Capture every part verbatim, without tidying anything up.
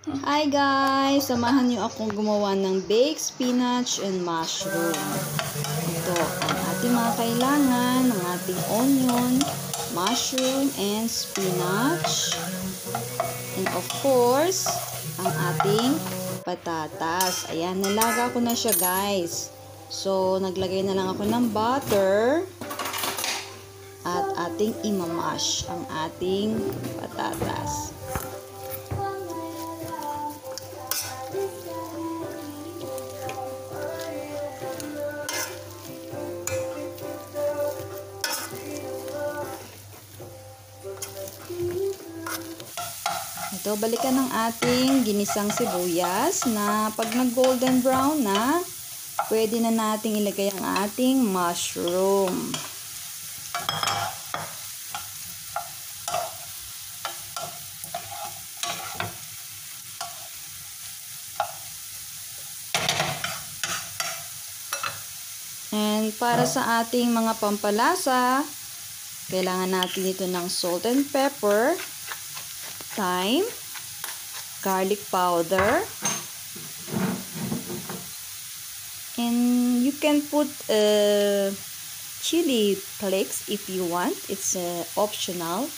Hi guys! Samahan niyo akong gumawa ng baked spinach and mushroom. Ito ang ating mga kailangan, ng ating onion, mushroom, and spinach. And of course, ang ating patatas. Ayan, nalaga ko na siya guys. So, naglagay na lang ako ng butter. At ating imamash ang ating patatas. Ito, balikan ng ating ginisang sibuyas na pag nag-golden brown na, pwede na nating ilagay ang ating mushroom. And para sa ating mga pampalasa, kailangan natin ito ng salt and pepper, thyme, garlic powder, and you can put uh, chili flakes if you want. It's uh, optional.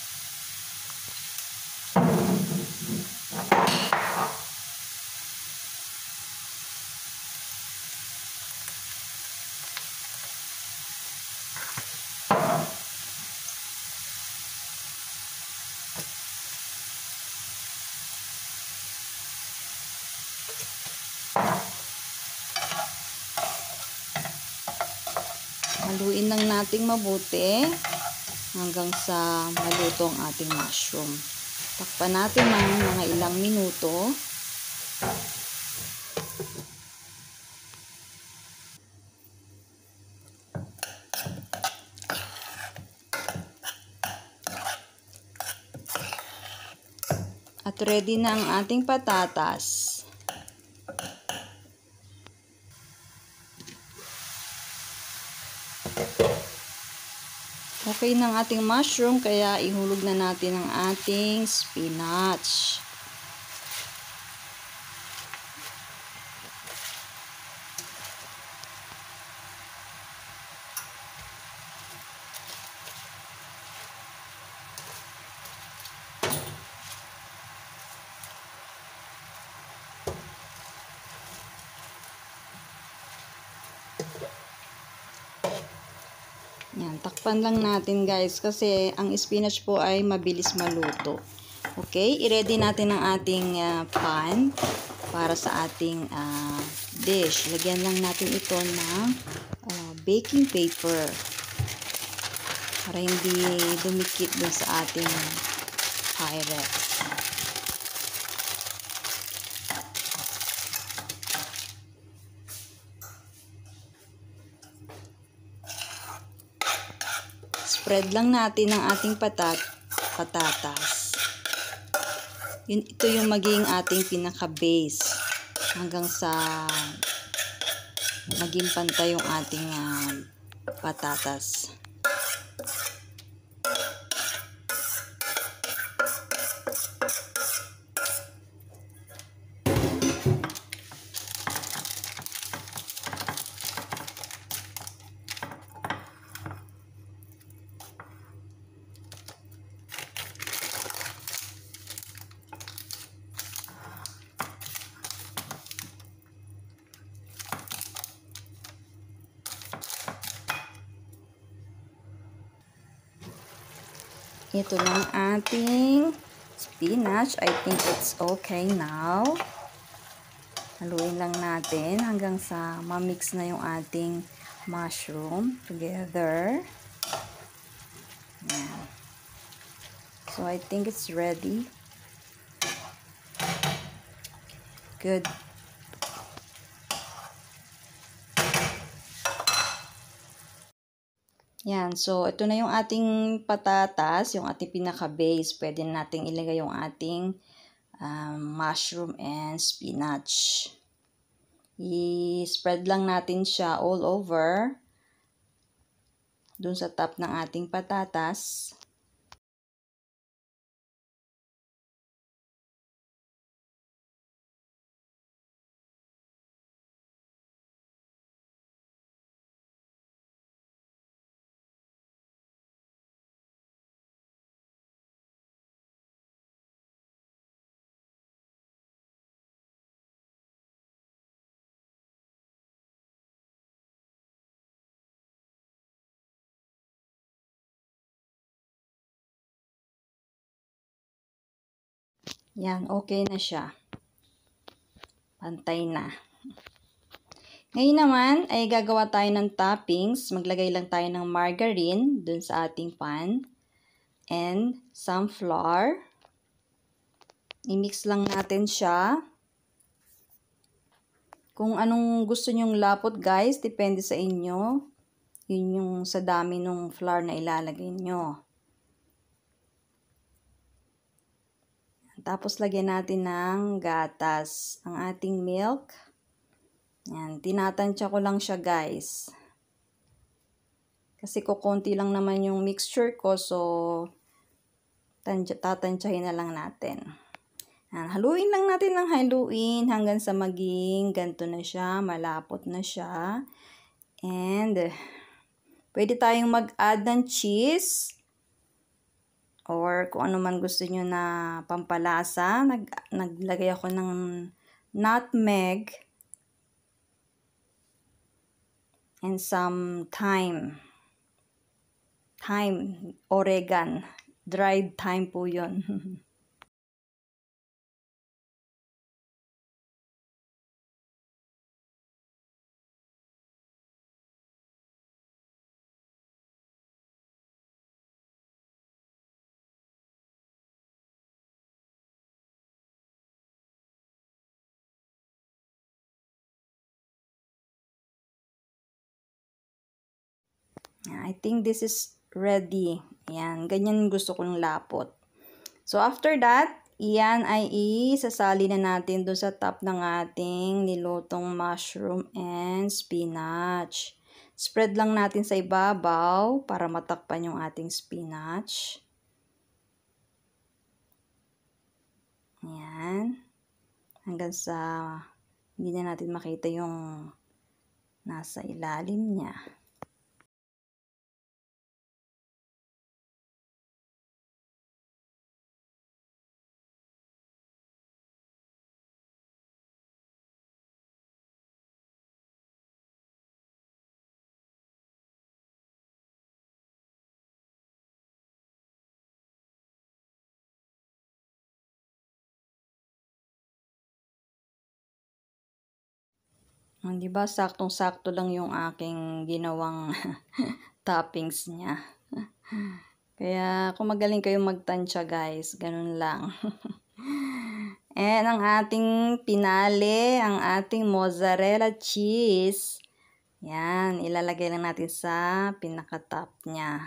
Haluin lang nating mabuti hanggang sa maluto ang ating mushroom. Takpan natin ng mga ilang minuto. At ready na ang ating patatas. Okay ng ating mushroom, kaya ihulog na natin ang ating spinach. Yan, takpan lang natin guys kasi ang spinach po ay mabilis maluto. Okay, i-ready natin ang ating uh, pan para sa ating uh, dish. Lagyan lang natin ito ng uh, baking paper para hindi dumikit dun sa ating Pyrex. Spread lang natin ang ating patat patatas. Yun, ito yung maging ating pinaka-base hanggang sa maging pantay yung ating uh, patatas. Ito lang ating spinach. I think it's okay now. Haluin lang natin hanggang sa ma-mix na yung ating mushroom together. Yan. So, I think it's ready. Good. Yan. So, ito na yung ating patatas, yung ating pinaka-base. Pwede nating ilagay yung ating um, mushroom and spinach. I-spread lang natin siya all over dun sa top ng ating patatas. Yan, okay na siya. Pantay na. Ngayon naman ay gagawa tayo ng toppings. Maglagay lang tayo ng margarine dun sa ating pan. And some flour. I-mix lang natin siya. Kung anong gusto nyong lapot guys, depende sa inyo. Yun yung sa dami ng flour na ilalagay nyo. Tapos lagyan natin ng gatas ang ating milk. Yan, tinatansya ko lang siya guys. Kasi kukunti lang naman yung mixture ko, so tatansyahin na lang natin. Yan, haluin lang natin ng haluin hanggang sa maging ganito na siya, malapot na siya. And pwede tayong mag-add ng cheese or kung ano man gusto nyo na pampalasa. Nag naglagay ako ng nutmeg. And some thyme. Thyme, oregan. Dried thyme po yun. I think this is ready. Ayan, ganyan gusto kong lapot. So, after that, iyan ay isasali na natin doon sa top ng ating nilutong mushroom and spinach. Spread lang natin sa ibabaw para matakpan yung ating spinach. Ayan. Hanggang sa hindi na natin makita yung nasa ilalim niya. Oh, di ba saktong-sakto lang yung aking ginawang toppings niya. Kaya kung magaling kayong magtansya guys, ganun lang. And ang ating pinali, ang ating mozzarella cheese. Yan, ilalagay lang natin sa pinaka-top niya.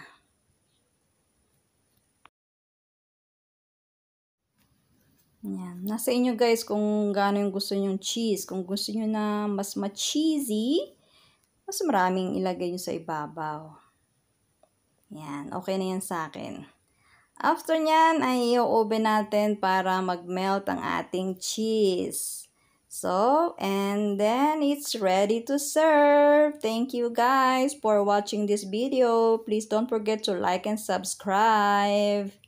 Yan. Nasa inyo guys kung gaano yung gusto nyong cheese. Kung gusto nyo na mas ma-cheesy, mas maraming ilagay nyo sa ibabaw. Yan. Okay na yan sa akin. After nyan ay i-oven natin para mag-melt ang ating cheese. So, and then it's ready to serve. Thank you guys for watching this video. Please don't forget to like and subscribe.